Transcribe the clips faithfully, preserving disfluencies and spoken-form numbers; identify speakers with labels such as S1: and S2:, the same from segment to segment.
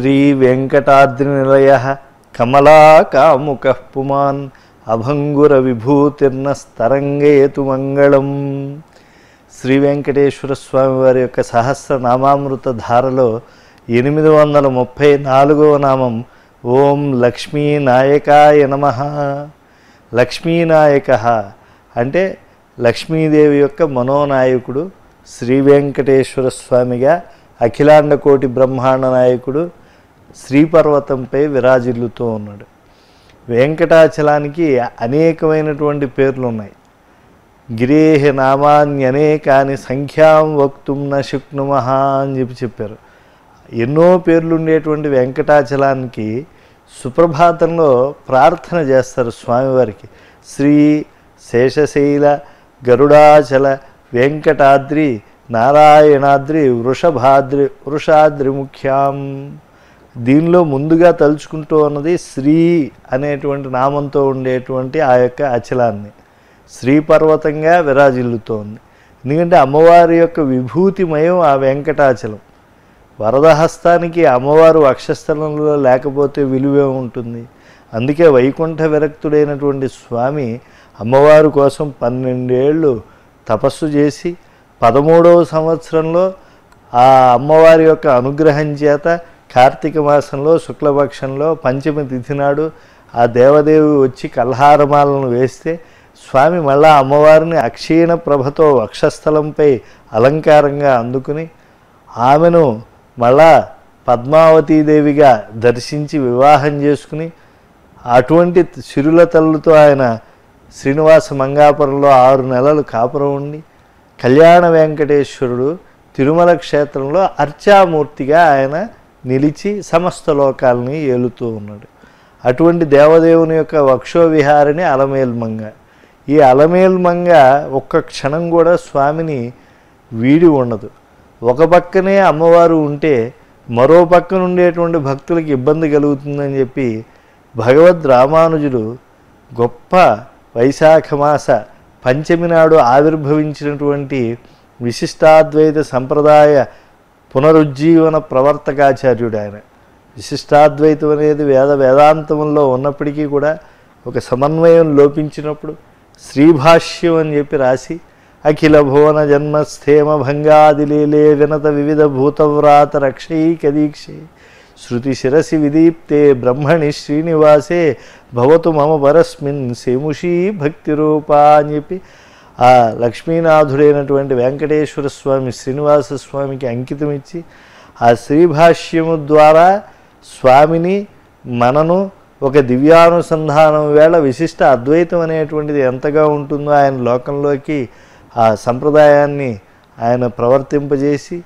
S1: శ్రీ వెంకటాద్రి నిలయ కమలాకాముక పుమాన్ అభంగుర విభూతిర్నస్తరంగేతు మంగళం. శ్రీ వెంకటేశ్వర స్వామి వారి యొక్క సహస్రనామామృత ధారలో ఎనిమిది వందల ముప్పై నాలుగవ నామం ఓం లక్ష్మీనాయకాయ నమః. లక్ష్మీనాయక అంటే లక్ష్మీదేవి యొక్క మనోనాయకుడు, శ్రీ వెంకటేశ్వర స్వామిగా అఖిలాండ కోటి బ్రహ్మాండ నాయకుడు శ్రీపర్వతంపై విరాజిల్లుతూ ఉన్నాడు. వెంకటాచలానికి అనేకమైనటువంటి పేర్లు ఉన్నాయి. గిరేహ నామాన్యనేకాని సంఖ్యాం వక్తుం న శక్నుమః అని చెప్పి చెప్పారు. ఎన్నో పేర్లు ఉండేటువంటి వెంకటాచలానికి సుప్రభాతంలో ప్రార్థన చేస్తారు స్వామివారికి. శ్రీ శేషశైల గరుడాచల వెంకటాద్రి నారాయణాద్రి వృషభాద్రి వృషాద్రి ముఖ్యాం. దీనిలో ముందుగా తలుచుకుంటూ ఉన్నది శ్రీ అనేటువంటి నామంతో ఉండేటువంటి ఆ యొక్క అచలాన్ని. శ్రీపర్వతంగా విరాజిల్లుతోంది. ఎందుకంటే అమ్మవారి యొక్క విభూతిమయం ఆ వెంకటాచలం. వరదహస్తానికి అమ్మవారు వక్షస్థలంలో లేకపోతే విలువే ఉంటుంది. అందుకే వైకుంఠ విరక్తుడైనటువంటి స్వామి అమ్మవారి కోసం పన్నెండేళ్ళు తపస్సు చేసి పదమూడవ సంవత్సరంలో ఆ అమ్మవారి యొక్క అనుగ్రహం చేత కార్తీక మాసంలో శుక్లపక్షంలో పంచమి తిథి నాడు ఆ దేవదేవి వచ్చి కల్హారమాలను వేస్తే స్వామి మళ్ళా అమ్మవారిని అక్షీణ ప్రభతో వక్షస్థలంపై అలంకారంగా అందుకుని ఆమెను మళ్ళా పద్మావతీదేవిగా దర్శించి వివాహం చేసుకుని అటువంటి సిరుల తల్లుతో ఆయన శ్రీనివాస మంగాపురంలో ఆరు నెలలు కాపురం ఉండి కళ్యాణ వెంకటేశ్వరుడు తిరుమల క్షేత్రంలో అర్చామూర్తిగా ఆయన నిలిచి సమస్త లోకాలని ఏలుతూ ఉన్నాడు. అటువంటి దేవదేవుని యొక్క వక్షోవిహారిని అలమేల్మంగ. ఈ అలమేల్మంగ ఒక్క క్షణం కూడా స్వామిని వీడి ఉండదు. ఒక పక్కనే అమ్మవారు ఉంటే మరో పక్కన ఉండేటువంటి భక్తులకు ఇబ్బంది కలుగుతుందని చెప్పి భగవద్ రామానుజుడు గొప్ప వైశాఖ మాస పంచమి నాడు ఆవిర్భవించినటువంటి విశిష్టాద్వైత సంప్రదాయ పునరుజ్జీవన ప్రవర్తకాచార్యుడు ఆయన. విశిష్టాద్వైతం అనేది వేద వేదాంతంలో ఉన్నప్పటికీ కూడా ఒక సమన్వయం లోపించినప్పుడు శ్రీభాష్యం అని చెప్పి రాసి అఖిల భువన జన్మస్థేమ భంగాదిలీలే వినత వివిధ భూతవ్రాత రక్షైక దీక్షే శృతి శిరసి విదీప్తే బ్రహ్మణి శ్రీనివాసే భవతు మమ పరస్మిన్ సేముషీ భక్తి రూపా అని చెప్పి ఆ లక్ష్మీనాథుడైనటువంటి వెంకటేశ్వర స్వామి శ్రీనివాస స్వామికి అంకితం ఇచ్చి ఆ శ్రీభాష్యము ద్వారా స్వామిని మనను ఒక దివ్యానుసంధానం వేళ విశిష్ట అద్వైతం అనేటువంటిది ఎంతగా ఉంటుందో ఆయన లోకంలోకి ఆ సంప్రదాయాన్ని ఆయన ప్రవర్తింపజేసి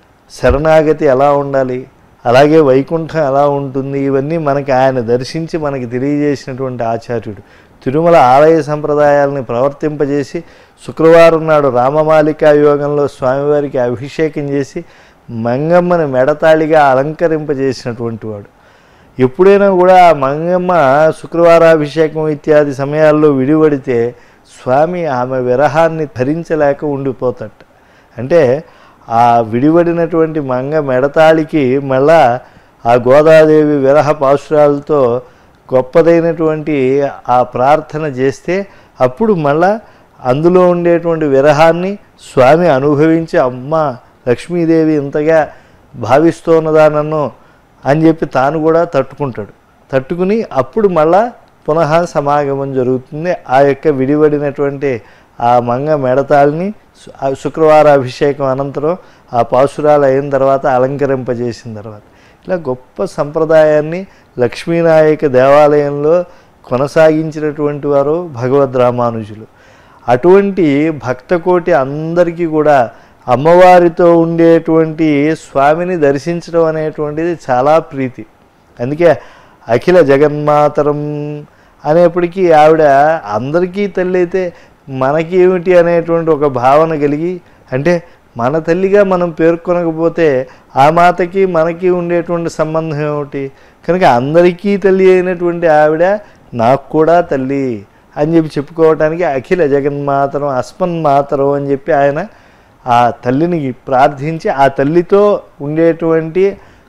S1: శరణాగతి ఎలా ఉండాలి, అలాగే వైకుంఠం ఎలా ఉంటుంది, ఇవన్నీ మనకి ఆయన దర్శించి మనకి తెలియజేసినటువంటి ఆచార్యుడు. తిరుమల ఆలయ సంప్రదాయాలని ప్రవర్తింపజేసి శుక్రవారం నాడు రామమాలికా యోగంలో స్వామివారికి అభిషేకం చేసి మంగమ్మని మెడతాళిగా అలంకరింపజేసినటువంటి వాడు. ఎప్పుడైనా కూడా ఆ మంగమ్మ శుక్రవారాభిషేకం ఇత్యాది సమయాల్లో విడివడితే స్వామి ఆమె విరహాన్ని భరించలేక ఉండిపోతాట. అంటే ఆ విడివడినటువంటి మంగ మెడతాళికి మళ్ళా ఆ గోదాదేవి విరహ పాశురాలతో గొప్పదైనటువంటి ఆ ప్రార్థన చేస్తే అప్పుడు మళ్ళా అందులో ఉండేటువంటి విరహాన్ని స్వామి అనుభవించి అమ్మ లక్ష్మీదేవి ఇంతగా భావిస్తోన్నదా నన్ను అని చెప్పి తాను కూడా తట్టుకుంటాడు. తట్టుకుని అప్పుడు మళ్ళా పునః సమాగమం జరుగుతుంది. ఆ యొక్క విడివడినటువంటి ఆ మంగ మెడతాళిని శుక్రవార అభిషేకం అనంతరం ఆ పాశురాలు అయిన తర్వాత అలంకరింపజేసిన తర్వాత ఇలా గొప్ప సంప్రదాయాన్ని లక్ష్మీనాయక దేవాలయంలో కొనసాగించినటువంటి వారు భగవద్ రామానుజులు. అటువంటి భక్తకోటి అందరికీ కూడా అమ్మవారితో ఉండేటువంటి స్వామిని దర్శించడం అనేటువంటిది చాలా ప్రీతి. అందుకే అఖిల జగన్మాతరం అనేప్పటికీ ఆవిడ అందరికీ తల్లి అయితే మనకి ఏమిటి అనేటువంటి ఒక భావన కలిగి, అంటే మన తల్లిగా మనం పేర్కొనకపోతే ఆ మాతకి మనకి ఉండేటువంటి సంబంధం ఏమిటి, కనుక అందరికీ తల్లి అయినటువంటి ఆవిడ నాకు కూడా తల్లి అని చెప్పి చెప్పుకోవటానికి అఖిల జగన్మాతరం అస్మన్మాతరం అని చెప్పి ఆయన ఆ తల్లిని ప్రార్థించి ఆ తల్లితో ఉండేటువంటి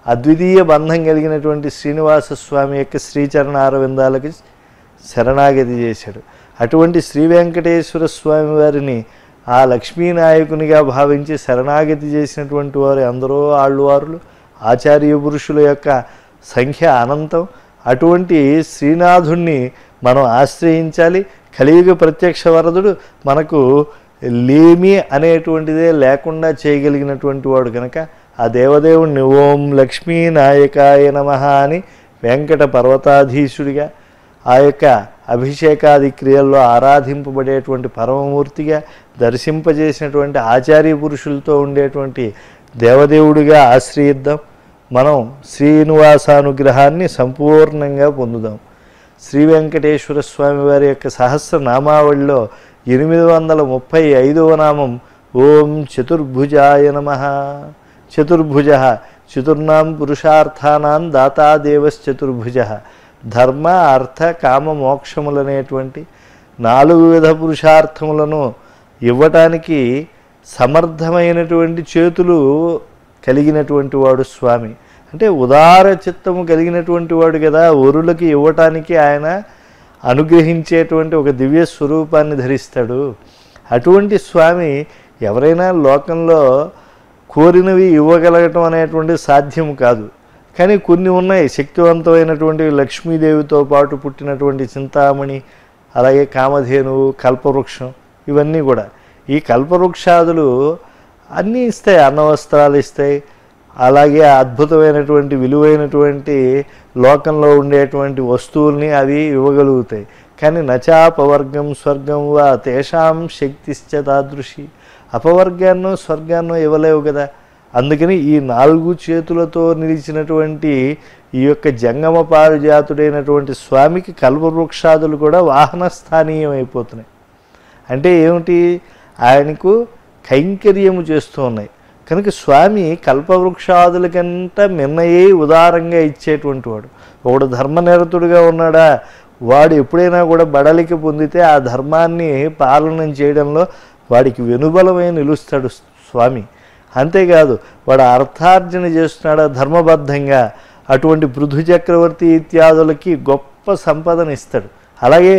S1: అద్వితీయ బంధం కలిగినటువంటి శ్రీనివాస స్వామి యొక్క శ్రీచరణ అరవిందాలకి శరణాగతి చేశాడు. అటువంటి శ్రీ వెంకటేశ్వర స్వామి వారిని ఆ లక్ష్మీనాయకునిగా భావించి శరణాగతి చేసినటువంటి వారు ఎందరో ఆళ్ళవారులు, ఆచార్య పురుషుల యొక్క సంఖ్య అనంతం. అటువంటి శ్రీనాథుణ్ణి మనం ఆశ్రయించాలి. కలియుగ ప్రత్యక్ష వరదుడు మనకు లేమి అనేటువంటిదే లేకుండా చేయగలిగినటువంటి వాడు కనుక ఆ దేవదేవుణ్ణి ఓం లక్ష్మీ నాయకాయ నమః అని వెంకట పర్వతాధీశుడిగా, ఆ యొక్క అభిషేకాది క్రియల్లో ఆరాధింపబడేటువంటి పరమమూర్తిగా, దర్శింపజేసినటువంటి ఆచార్య పురుషులతో ఉండేటువంటి దేవదేవుడిగా ఆశ్రయిద్దాం. మనం శ్రీనివాసానుగ్రహాన్ని సంపూర్ణంగా పొందుదాం. శ్రీ వెంకటేశ్వర స్వామి వారి యొక్క సహస్రనామావళిలో ఎనిమిది వందల ముప్పై ఐదవ నామం ఓం చతుర్భుజాయ నమః. చతుర్భుజ చతుర్నాం పురుషార్థానాం దాతాదేవశ్చతుర్భుజ. ధర్మ అర్థ కామ మోక్షములనేటువంటి నాలుగు విధ పురుషార్థములను ఇవ్వటానికి సమర్థమైనటువంటి చేతులు కలిగినటువంటి వాడు స్వామి. అంటే ఉదార చిత్తము కలిగినటువంటి వాడు కదా, వరులకి ఇవ్వటానికి ఆయన అనుగ్రహించేటువంటి ఒక దివ్య స్వరూపాన్ని ధరిస్తాడు. అటువంటి స్వామి ఎవరైనా లోకంలో కోరినవి ఇవ్వగలగటం అనేటువంటి సాధ్యం కాదు. కానీ కొన్ని ఉన్నాయి శక్తివంతమైనటువంటి లక్ష్మీదేవితో పాటు పుట్టినటువంటి చింతామణి, అలాగే కామధేనువు, కల్పవృక్షం, ఇవన్నీ కూడా. ఈ కల్పవృక్షాదులు అన్నీ ఇస్తాయి, అన్నవస్త్రాలు ఇస్తాయి, అలాగే అద్భుతమైనటువంటి విలువైనటువంటి లోకంలో ఉండేటువంటి వస్తువుల్ని అవి ఇవ్వగలుగుతాయి. కానీ నచాపవర్గం స్వర్గం వా తేషాం శక్తిశ్చ తాదృశి. అపవర్గాన్నో స్వర్గాన్నో ఇవ్వలేవు కదా. అందుకని ఈ నాలుగు చేతులతో నిలిచినటువంటి ఈ యొక్క జంగమ పారిజాతుడైనటువంటి స్వామికి కల్పవృక్షాదులు కూడా వాహన స్థానీయం అయిపోతున్నాయి. అంటే ఏమిటి, ఆయనకు కైంకర్యము చేస్తూ ఉన్నాయి కనుక స్వామి కల్పవృక్షాదుల కంట మిన్నయ్యి ఉదారంగా ఇచ్చేటువంటి వాడు. ఒకడు ధర్మనిరతుడుగా ఉన్నాడా, వాడు ఎప్పుడైనా కూడా బడలిక పొందితే ఆ ధర్మాన్ని పాలన చేయడంలో వాడికి వెనుబలమై నిలుస్తాడు స్వామి. అంతేకాదు వాడు అర్థార్జన చేస్తున్నాడు ధర్మబద్ధంగా, అటువంటి పృథు చక్రవర్తి ఇత్యాదులకి గొప్ప సంపదను ఇస్తాడు. అలాగే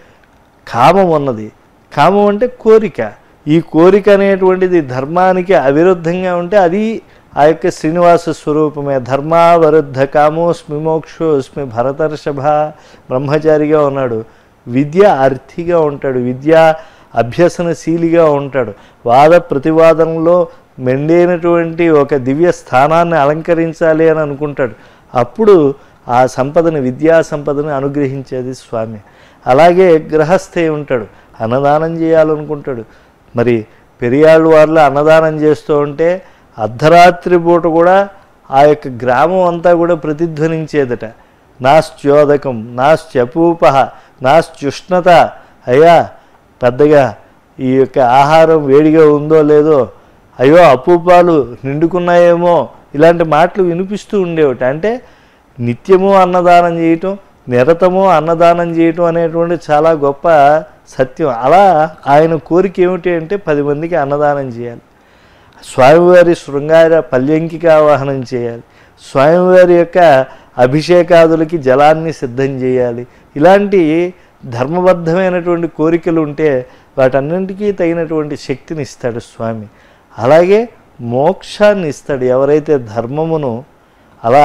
S1: కామం ఉన్నది, కామం అంటే కోరిక. ఈ కోరిక అనేటువంటిది ధర్మానికి అవిరుద్ధంగా ఉంటే అది ఆ యొక్క శ్రీనివాస స్వరూపమే. ధర్మావరుద్ధ కామోస్మి మోక్షోస్మి భరతర్షభ. బ్రహ్మచారిగా ఉన్నాడు, విద్య అర్థిగా ఉంటాడు, విద్యా అభ్యసనశీలిగా ఉంటాడు, వాద ప్రతివాదనలో మెండైనటువంటి ఒక దివ్య స్థానాన్ని అలంకరించాలి అని అనుకుంటాడు. అప్పుడు ఆ సంపదని, విద్యా సంపదని అనుగ్రహించేది స్వామి. అలాగే గృహస్థే ఉంటాడు, అన్నదానం చేయాలనుకుంటాడు. మరి పెరియాళ్ళు వాళ్ళు అన్నదానం చేస్తూ ఉంటే అర్ధరాత్రి పూట కూడా ఆ యొక్క గ్రామం అంతా కూడా ప్రతిధ్వనించేదట. నాశ్చోదకం నాశ్చపూప నాశ్చుష్ణత. అయ్యా పెద్దగా ఈ యొక్క ఆహారం వేడిగా ఉందో లేదో, అయ్యో అపూపాలు నిండుకున్నాయేమో, ఇలాంటి మాటలు వినిపిస్తూ ఉండేవట. అంటే నిత్యము అన్నదానం చేయటం, నిరతము అన్నదానం చేయటం అనేటువంటి చాలా గొప్ప సత్యం. అలా ఆయన కోరిక ఏమిటి అంటే పది మందికి అన్నదానం చేయాలి, స్వామివారి శృంగార పల్యంకిక ఆవాహనం చేయాలి, స్వామివారి యొక్క అభిషేకాదులకి జలాన్ని సిద్ధం చేయాలి. ఇలాంటి ధర్మబద్ధమైనటువంటి కోరికలు ఉంటే వాటన్నింటికీ తగినటువంటి శక్తిని ఇస్తాడు స్వామి. అలాగే మోక్షాన్ని ఇస్తాడు. ఎవరైతే ధర్మమును అలా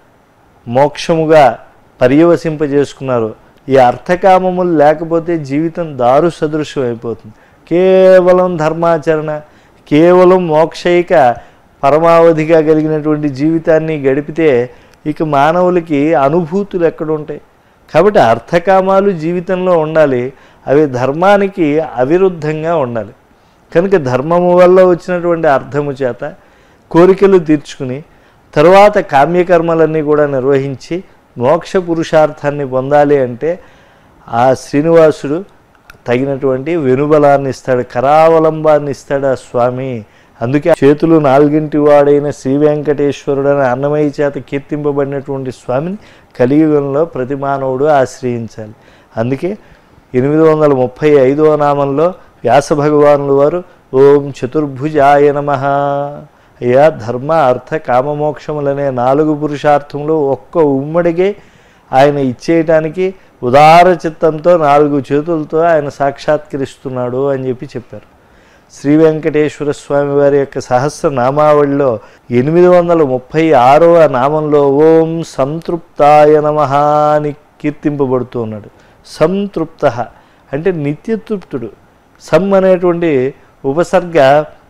S1: మోక్షముగా పర్యవసింపజేసుకున్నారో, ఈ అర్థకామములు లేకపోతే జీవితం దారు సదృశ్యం అయిపోతుంది. కేవలం ధర్మాచరణ, కేవలం మోక్షైక పరమావధిగా కలిగినటువంటి జీవితాన్ని గడిపితే ఇక మానవులకి అనుభూతులు ఎక్కడుంటాయి. కాబట్టి అర్థకామాలు జీవితంలో ఉండాలి, అవి ధర్మానికి అవిరుద్ధంగా ఉండాలి. కనుక ధర్మము వల్ల వచ్చినటువంటి అర్థము చేత కోరికలు తీర్చుకుని తరువాత కామ్యకర్మలన్నీ కూడా నిర్వహించి మోక్ష పురుషార్థాన్ని పొందాలి అంటే ఆ శ్రీనివాసుడు తగినటువంటి వెనుబలాన్ని ఇస్తాడు, కరావలంబాన్ని ఇస్తాడు ఆ స్వామి. అందుకే చేతులు నాలుగింటి వాడైన శ్రీ వెంకటేశ్వరుడు అని అన్నమయ్య చేత కీర్తింపబడినటువంటి స్వామిని కలియుగంలో ప్రతి మానవుడు ఆశ్రయించాలి. అందుకే ఎనిమిది వందల ముప్పై ఐదవ నామంలో వ్యాస భగవానుల వారు ఓం చతుర్భుజాయ నమః అయ్యా ధర్మ అర్థ కామమోక్షములనే నాలుగు పురుషార్థములు ఒక్క ఉమ్మడిగే ఆయన ఇచ్చేయటానికి ఉదార చిత్తంతో నాలుగు చేతులతో ఆయన సాక్షాత్కరిస్తున్నాడు అని చెప్పి చెప్పారు. శ్రీ వెంకటేశ్వర స్వామి వారి యొక్క సహస్రనామావళిలో ఎనిమిది వందల ముప్పై ఆరవ నామంలో ఓం సంతృప్తాయ నమః అని కీర్తింపబడుతూ ఉన్నాడు. సంతృప్త అంటే నిత్యతృప్తుడు. సం అనేటువంటి ఉపసర్గ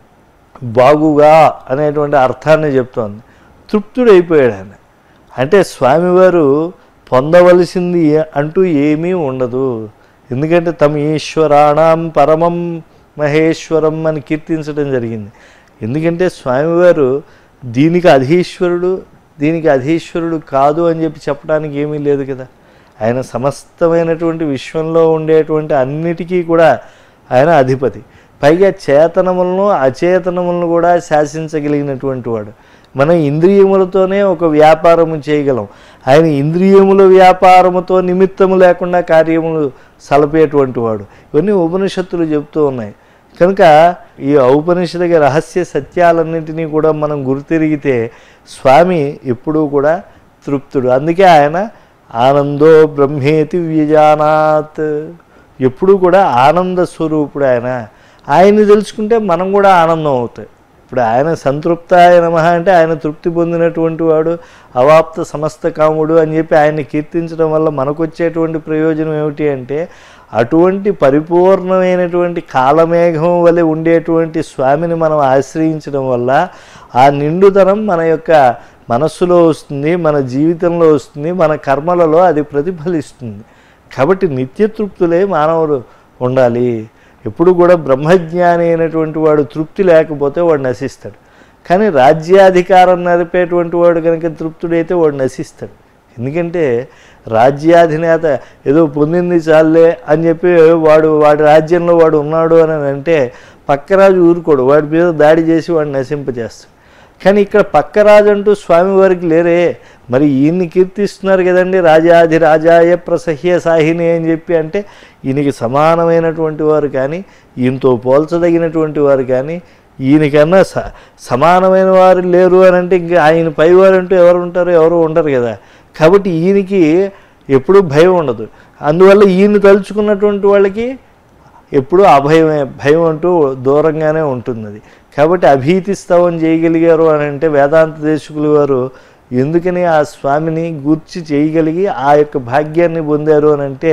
S1: బాగుగా అనేటువంటి అర్థాన్ని చెప్తోంది. తృప్తుడైపోయాడు ఆయన. అంటే స్వామివారు పొందవలసింది అంటూ ఏమీ ఉండదు. ఎందుకంటే తమ ఈశ్వరాణం పరమం మహేశ్వరం అని కీర్తించడం జరిగింది. ఎందుకంటే స్వామివారు దీనికి అధీశ్వరుడు దీనికి అధీశ్వరుడు కాదు అని చెప్పి చెప్పడానికి ఏమీ లేదు కదా. ఆయన సమస్తమైనటువంటి విశ్వంలో ఉండేటువంటి అన్నిటికీ కూడా ఆయన అధిపతి. పైగా చేతనములను అచేతనములను కూడా శాసించగలిగినటువంటి వాడు. మనం ఇంద్రియములతోనే ఒక వ్యాపారము చేయగలం. ఆయన ఇంద్రియముల వ్యాపారముతో నిమిత్తము లేకుండా కార్యములు సలపేటువంటి వాడు. ఇవన్నీ ఉపనిషత్తులు చెప్తూ ఉన్నాయి. కనుక ఈ ఔపనిషదిక రహస్య సత్యాలన్నింటినీ కూడా మనం గుర్తిరిగితే స్వామి ఎప్పుడూ కూడా తృప్తుడు. అందుకే ఆయన ఆనందో బ్రహ్మేతి వ్యజానాత్, ఎప్పుడూ కూడా ఆనంద స్వరూపుడు ఆయన. ఆయన్ని తెలుసుకుంటే మనం కూడా ఆనందం అవుతాయి. ఇప్పుడు ఆయన సంతృప్తాయ నమః అంటే ఆయన తృప్తి పొందినటువంటి వాడు, అవాప్త సమస్త కాముడు అని చెప్పి ఆయన్ని కీర్తించడం వల్ల మనకు వచ్చేటువంటి ప్రయోజనం ఏమిటి అంటే అటువంటి పరిపూర్ణమైనటువంటి కాలమేఘం వలె ఉండేటువంటి స్వామిని మనం ఆశ్రయించడం వల్ల ఆ నిండుతనం మన యొక్క మనస్సులో వస్తుంది, మన జీవితంలో వస్తుంది, మన కర్మలలో అది ప్రతిఫలిస్తుంది. కాబట్టి నిత్యతృప్తులే మానవుడు ఉండాలి. ఎప్పుడు కూడా బ్రహ్మజ్ఞాని అయినటువంటి వాడు తృప్తి లేకపోతే వాడు నశిస్తాడు. కానీ రాజ్యాధికారం నడిపేటువంటి వాడు కనుక తృప్తుడైతే వాడు నశిస్తాడు. ఎందుకంటే రాజ్యాధినేత ఏదో పొందింది చాలే అని చెప్పి వాడు వాడి రాజ్యంలో వాడు ఉన్నాడు అని అంటే పక్కరాజు ఊరుకోడు, వాడి మీద దాడి చేసి వాడిని నశింపజేస్తాడు. కానీ ఇక్కడ పక్కరాజు అంటూ స్వామివారికి లేరే. మరి ఈయన్ని కీర్తిస్తున్నారు కదండి, రాజాధి రాజాయ ప్రసహ్య సాహిని అని చెప్పి. అంటే ఈయనకి సమానమైనటువంటి వారు కానీ ఈయనతో పోల్చదగినటువంటి వారు కానీ ఈయనకన్నా స సమానమైన వారు లేరు అని అంటే ఇంకా ఆయన పైవారు అంటూ ఎవరు ఉంటారు? ఎవరు ఉండరు కదా. కాబట్టి ఈయనకి ఎప్పుడూ భయం ఉండదు. అందువల్ల ఈయన తలుచుకున్నటువంటి వాళ్ళకి ఎప్పుడూ అభయమే, భయం అంటూ దూరంగానే ఉంటుంది. కాబట్టి అభీతి స్తవం చేయగలిగారు అని అంటే వేదాంత దేశకులు వారు ఎందుకని ఆ స్వామిని గూర్చి చేయగలిగి ఆ యొక్క భాగ్యాన్ని పొందారు అని అంటే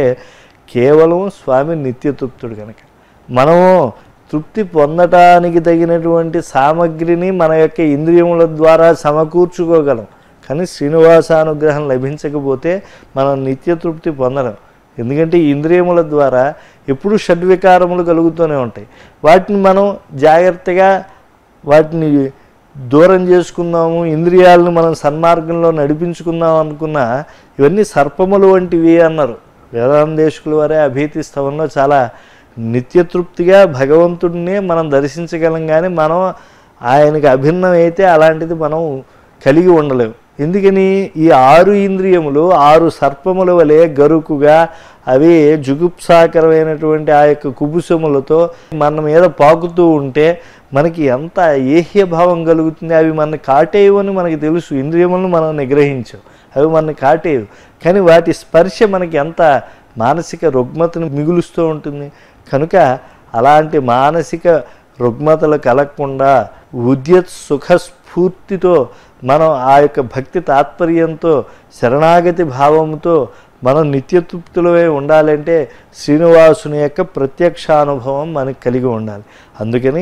S1: కేవలం స్వామి నిత్యతృప్తుడు కనుక. మనము తృప్తి పొందటానికి తగినటువంటి సామగ్రిని మన యొక్క ఇంద్రియముల ద్వారా సమకూర్చుకోగలం. కానీ శ్రీనివాసానుగ్రహం లభించకపోతే మనం నిత్యతృప్తి పొందడం. ఎందుకంటే ఇంద్రియముల ద్వారా ఎప్పుడు షడ్వికారములు కలుగుతూనే ఉంటాయి. వాటిని మనం జాగ్రత్తగా వాటిని దూరం చేసుకుందాము, ఇంద్రియాలను మనం సన్మార్గంలో నడిపించుకుందాం అనుకున్నా ఇవన్నీ సర్పములు వంటివి అన్నారు వేదాంతేశకుల వారే. అభీతి స్తవంలో చాలా నిత్యతృప్తిగా భగవంతుడినే మనం దర్శించగలం. కానీ మనం ఆయనకి అభిన్నం అయితే అలాంటిది మనం కలిగి ఉండలేము. ఎందుకని ఈ ఆరు ఇంద్రియములు ఆరు సర్పముల వలె గరుకుగా అవి జుగుప్సాకరమైనటువంటి ఆ యొక్క కుబుసములతో మన మీద పాకుతూ ఉంటే మనకి ఎంత ఏహ్యభావం కలుగుతుంది. అవి మన కాటేయవని మనకి తెలుసు, ఇంద్రియములను మనం నిగ్రహించాం, అవి మన కాటేయవు. కానీ వాటి స్పర్శ మనకి ఎంత మానసిక రుగ్మతను మిగులుస్తూ ఉంటుంది. కనుక అలాంటి మానసిక రుగ్మతలు కలగకుండా ఉద్యత్ సుఖస్ఫూర్తితో మనం ఆ యొక్క భక్తి తాత్పర్యంతో శరణాగతి భావంతో మనం నిత్యతృప్తులవే ఉండాలంటే శ్రీనివాసుని యొక్క ప్రత్యక్షానుభవం మనకు కలిగి ఉండాలి. అందుకని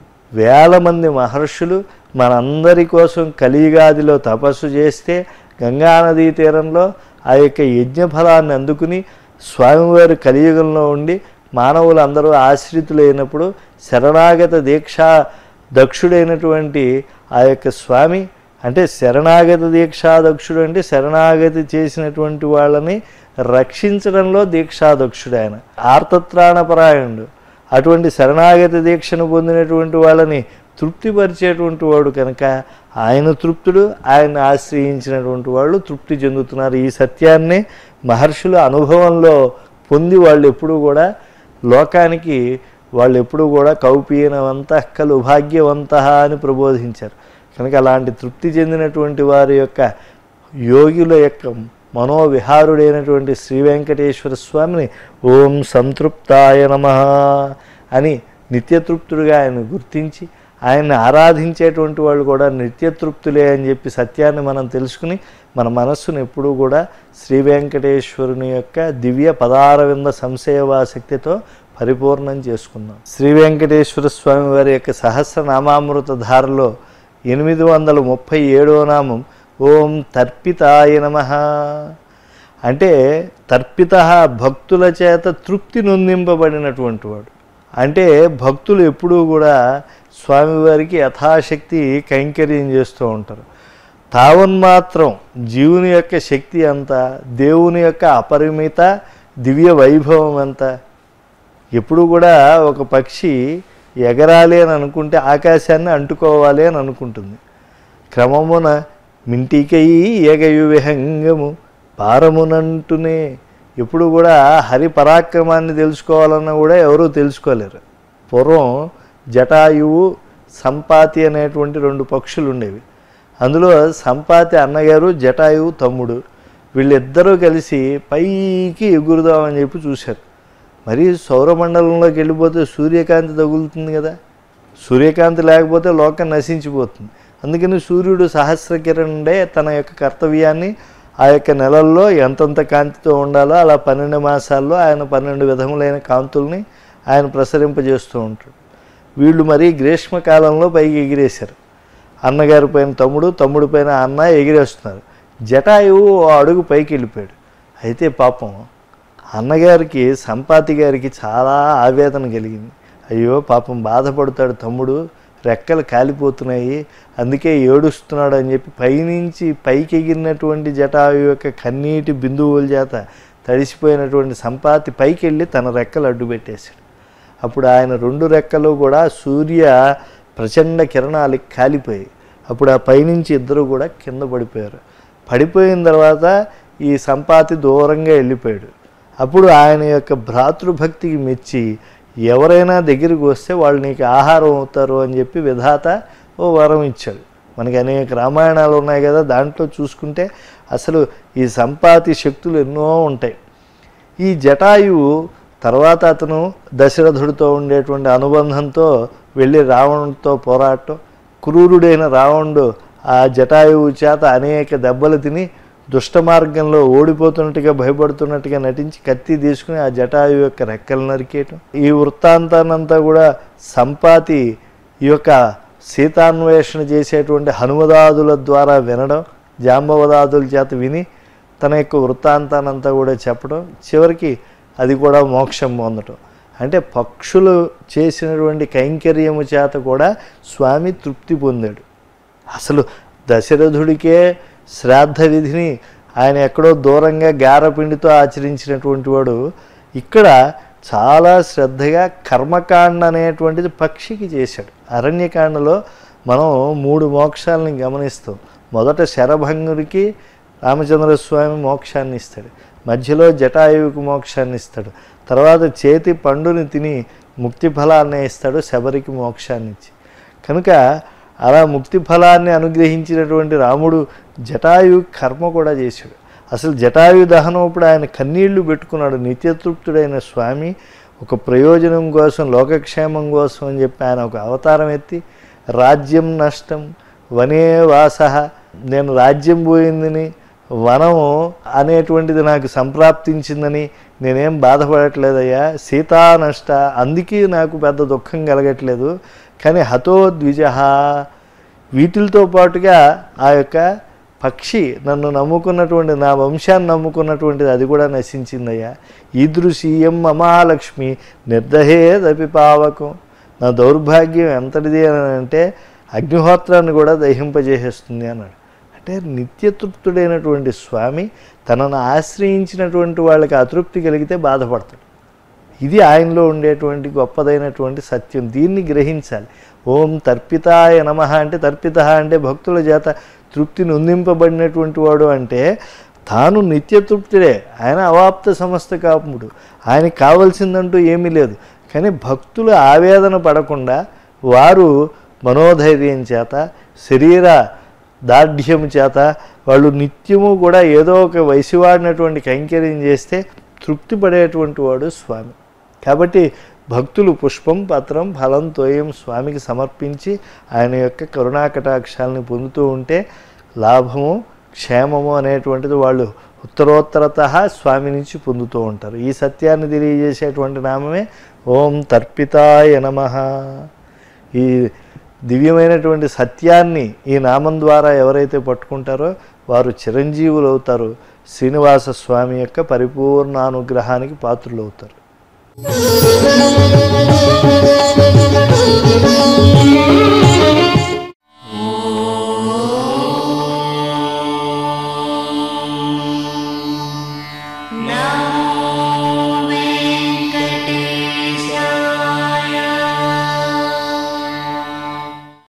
S1: వేల మంది మహర్షులు మనందరి కోసం కలియుగాదిలో తపస్సు చేస్తే గంగానదీ తీరంలో ఆ యొక్క యజ్ఞఫలాన్ని అందుకుని స్వామివారి కలియుగంలో ఉండి మానవులందరూ ఆశ్రితులైనప్పుడు శరణాగత దీక్షా దక్షుడైనటువంటి ఆ యొక్క స్వామి అంటే శరణాగతి దీక్షాదక్షుడు అంటే శరణాగతి చేసినటువంటి వాళ్ళని రక్షించడంలో దీక్షాదక్షుడు ఆయన. ఆర్తత్రాణపరాయణుడు. అటువంటి శరణాగతి దీక్షను పొందినటువంటి వాళ్ళని తృప్తిపరిచేటువంటి వాడు కనుక ఆయన తృప్తుడు. ఆయన ఆశ్రయించినటువంటి వాళ్ళు తృప్తి చెందుతున్నారు. ఈ సత్యాన్ని మహర్షుల అనుభవంలో పొంది వాళ్ళు ఎప్పుడూ కూడా లోకానికి వాళ్ళు ఎప్పుడూ కూడా కౌపీనవంత కలు భాగ్యవంత అని ప్రబోధించారు. కనుక అలాంటి తృప్తి చెందినటువంటి వారి యొక్క యోగుల యొక్క మనోవిహారుడైనటువంటి శ్రీ వెంకటేశ్వర స్వామిని ఓం సంతృప్తాయ నమః అని నిత్యతృప్తుడిగా ఆయన గుర్తించి ఆయన్ని ఆరాధించేటువంటి వాళ్ళు కూడా నిత్యతృప్తులే అని చెప్పి సత్యాన్ని మనం తెలుసుకుని మన మనస్సును ఎప్పుడూ కూడా శ్రీ వెంకటేశ్వరుని యొక్క దివ్య పదారవింద సంశయవాసక్తితో పరిపూర్ణం చేసుకుందాం. శ్రీ వెంకటేశ్వర స్వామి వారి యొక్క సహస్రనామామృత ధారలో ఎనిమిది వందల ముప్పై ఏడవ నామం ఓం తర్పితాయ నమః. అంటే తర్పిత భక్తుల చేత తృప్తి నొందింపబడినటువంటి వాడు. అంటే భక్తులు ఎప్పుడూ కూడా స్వామివారికి యథాశక్తి కైంకర్యం చేస్తూ ఉంటారు. తావన్మాత్రం జీవుని యొక్క శక్తి అంతా, దేవుని యొక్క అపరిమిత దివ్య వైభవం అంతా. ఎప్పుడు కూడా ఒక పక్షి ఎగరాలి అని అనుకుంటే ఆకాశాన్ని అంటుకోవాలి అని అనుకుంటుంది. క్రమమున మింటికై ఎగయు విహంగము పారమునంటునే. ఎప్పుడు కూడా హరి పరాక్రమాన్ని తెలుసుకోవాలన్నా కూడా ఎవరూ తెలుసుకోలేరు. పూర్వం జటాయువు సంపాతి అనేటువంటి రెండు పక్షులు ఉండేవి. అందులో సంపాతి అన్నగారు, జటాయువు తమ్ముడు. వీళ్ళిద్దరూ కలిసి పైకి ఎగురుదామని చెప్పి చూశారు. మరి సౌరమండలంలోకి వెళ్ళిపోతే సూర్యకాంతి తగులుతుంది కదా, సూర్యకాంతి లేకపోతే లోకం నశించిపోతుంది. అందుకని సూర్యుడు సహస్రకిరణుడే తన యొక్క కర్తవ్యాన్ని ఆ యొక్క నెలల్లో ఎంతంత కాంతితో ఉండాలో అలా పన్నెండు మాసాల్లో ఆయన పన్నెండు విధములైన కాంతుల్ని ఆయన ప్రసరింపజేస్తూ ఉంటాడు. వీళ్ళు మరి గ్రీష్మకాలంలో పైకి ఎగిరేశారు. అన్నగారి పైన తమ్ముడు, తమ్ముడి పైన అన్న ఎగిరేస్తున్నారు. జటాయువు అడుగు పైకి వెళ్ళిపోయాడు. అయితే పాపం అన్నగారికి, సంపాతి గారికి చాలా ఆవేదన కలిగింది. అయ్యో పాపం బాధపడతాడు తమ్ముడు, రెక్కలు కాలిపోతున్నాయి, అందుకే ఏడుస్తున్నాడు అని చెప్పి పైనుంచి పైకి ఎగిరినటువంటి జటాయు యొక్క కన్నీటి బిందువుల చేత తడిసిపోయినటువంటి సంపాతి పైకి వెళ్ళి తన రెక్కలు అడ్డు పెట్టేశాడు. అప్పుడు ఆయన రెండు రెక్కలు కూడా సూర్య ప్రచండ కిరణాలకి కాలిపోయాయి. అప్పుడు ఆ పైనుంచి ఇద్దరు కూడా కింద పడిపోయారు. పడిపోయిన తర్వాత ఈ సంపాతి దూరంగా వెళ్ళిపోయాడు. అప్పుడు ఆయన యొక్క భ్రాతృభక్తికి మెచ్చి ఎవరైనా దగ్గరికి వస్తే వాళ్ళు నీకు ఆహారం అవుతారు అని చెప్పి విధాత ఓ వరం ఇచ్చాడు. మనకి అనేక రామాయణాలు ఉన్నాయి కదా, దాంట్లో చూసుకుంటే అసలు ఈ సంపాతి శక్తులు ఎన్నో ఉంటాయి. ఈ జటాయువు తర్వాత అతను దశరథుడితో ఉండేటువంటి అనుబంధంతో వెళ్ళి రావణుడితో పోరాటం, క్రూరుడైన రావణుడు ఆ జటాయువు చేత అనేక దెబ్బలు తిని దుష్ట మార్గంలో ఓడిపోతున్నట్టుగా భయపడుతున్నట్టుగా నటించి కత్తి తీసుకుని ఆ జటాయువు యొక్క రెక్కలు నరికేయటం. ఈ వృత్తాంతాన్నంతా కూడా సంపాతి ఈ యొక్క సీతాన్వేషణ చేసేటువంటి హనుమదాదుల ద్వారా వినడం, జాంబవదాదుల చేత విని తన యొక్క వృత్తాంతానంతా కూడా చెప్పడం, చివరికి అది కూడా మోక్షం పొందటం. అంటే పక్షులు చేసినటువంటి కైంకర్యము చేత కూడా స్వామి తృప్తి పొందాడు. అసలు దశరథుడికే శ్రాద్ధ విధిని ఆయన ఎక్కడో దూరంగా గారపిండితో ఆచరించినటువంటి వాడు ఇక్కడ చాలా శ్రద్ధగా కర్మకాండ అనేటువంటిది పక్షికి చేశాడు. అరణ్యకాండలో మనం మూడు మోక్షాలని గమనిస్తాం. మొదట శరభంగుడికి రామచంద్రస్వామి మోక్షాన్ని ఇస్తాడు, మధ్యలో జటాయువుకి మోక్షాన్ని ఇస్తాడు, తర్వాత చేతి పండుని తిని ముక్తి ఫలాన్ని ఇస్తాడు శబరికి మోక్షాన్ని ఇచ్చి. కనుక అలా ముక్తి ఫలాన్ని అనుగ్రహించినటువంటి రాముడు జటాయు కర్మ కూడా చేశాడు. అసలు జటాయు దహనం ఇప్పుడు ఆయన కన్నీళ్లు పెట్టుకున్నాడు. నిత్యతృప్తుడైన స్వామి ఒక ప్రయోజనం కోసం, లోకక్షేమం కోసం అని చెప్పి ఆయన ఒక అవతారం ఎత్తి రాజ్యం నష్టం వనే వాస, నేను రాజ్యం పోయిందని, వనం అనేటువంటిది నాకు సంప్రాప్తించిందని నేనేం బాధపడట్లేదయ్యా, సీతా నష్ట అందుకే నాకు పెద్ద దుఃఖం కలగట్లేదు, కానీ హతో ద్విజ వీటితో పాటుగా ఆ యొక్క పక్షి నన్ను నమ్ముకున్నటువంటి నా వంశాన్ని నమ్ముకున్నటువంటిది అది కూడా నశించిందయ్యా. ఈదృశీయం మమాలక్ష్మి నిర్దహేదపి పావకం, నా దౌర్భాగ్యం ఎంతటిది అని అంటే అగ్నిహోత్రాన్ని కూడా దహింపజేసేస్తుంది అన్నాడు. అంటే నిత్యతృప్తుడైనటువంటి స్వామి తనను ఆశ్రయించినటువంటి వాళ్ళకి అతృప్తి కలిగితే బాధపడతాడు. ఇది ఆయనలో ఉండేటువంటి గొప్పదైనటువంటి సత్యం. దీన్ని గ్రహించాలి. ఓం తర్పితాయ నమః అంటే, తర్పిత అంటే భక్తుల చేత తృప్తి నొందింపబడినటువంటి వాడు అంటే తాను నిత్యతృప్తుడే. ఆయన అవాప్త సమస్త కాపుడు, ఆయనకి కావలసిందంటూ ఏమీ లేదు. కానీ భక్తులు ఆవేదన పడకుండా వారు మనోధైర్యం చేత శరీర దార్ఢ్యం చేత వాళ్ళు నిత్యము కూడా ఏదో ఒక వయసువాడినటువంటి కైంకర్యం చేస్తే తృప్తి పడేటువంటి వాడు స్వామి. కాబట్టి భక్తులు పుష్పం పత్రం ఫలం తోయం స్వామికి సమర్పించి ఆయన యొక్క కరుణాకటాక్షాలని పొందుతూ ఉంటే లాభము క్షేమము అనేటువంటిది వాళ్ళు ఉత్తరోత్తరత స్వామి నుంచి పొందుతూ ఉంటారు. ఈ సత్యాన్ని తెలియజేసేటువంటి నామమే ఓం తర్పితాయ నమః. ఈ దివ్యమైనటువంటి సత్యాన్ని ఈ నామం ద్వారా ఎవరైతే పట్టుకుంటారో వారు చిరంజీవులు అవుతారు, శ్రీనివాస స్వామి యొక్క పరిపూర్ణ అనుగ్రహానికి పాత్రులు అవుతారు.